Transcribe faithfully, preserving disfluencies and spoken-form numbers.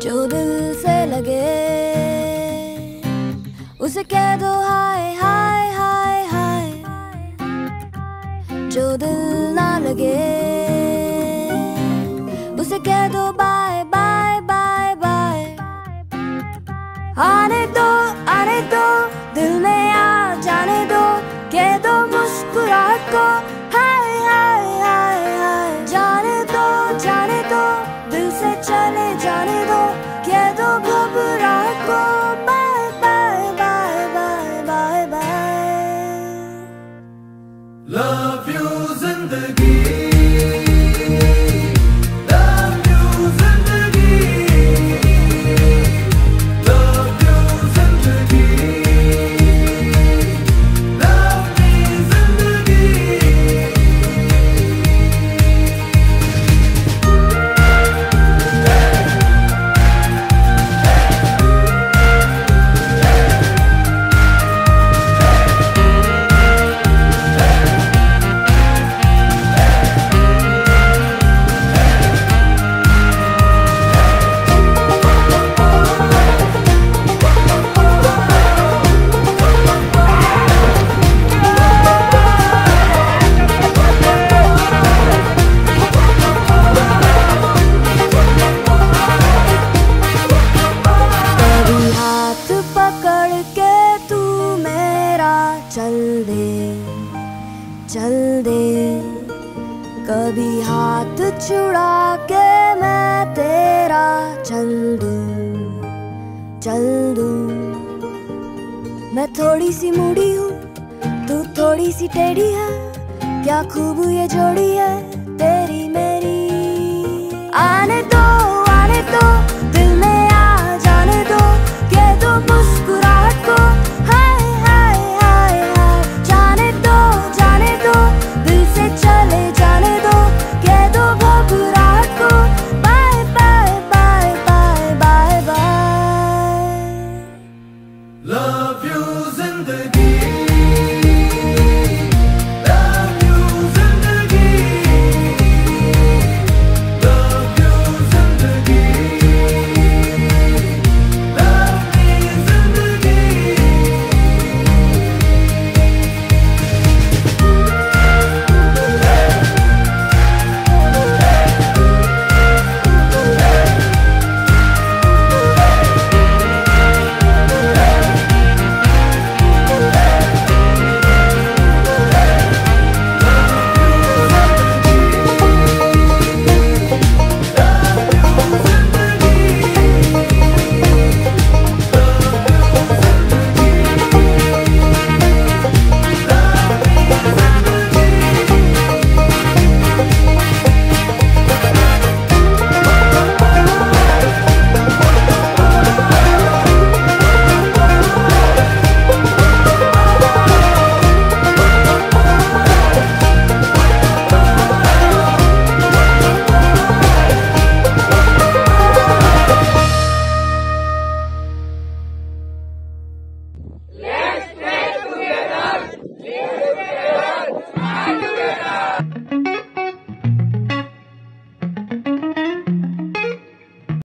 जो दिल से लगे उसे कह दो हाय हाय हाय हाय, जो दिल ना लगे उसे कह दो बाय बाय बाय बाय। आने दो आने दो दिल में आ जाने दो, कह दो मुस्कुराहट को हाय हाय हाय हाय। जाने दो जाने दो दिल से चले जाने दो, कह दो घबराहट को bye bye bye bye bye bye. Love you जिंदगी, चल दे चल दे कभी हाथ छुड़ा के मैं तेरा चल दूं चल दूं। मैं थोड़ी सी मूडी हूँ तू थोड़ी सी टेढ़ी है, क्या खूब ये जोड़ी है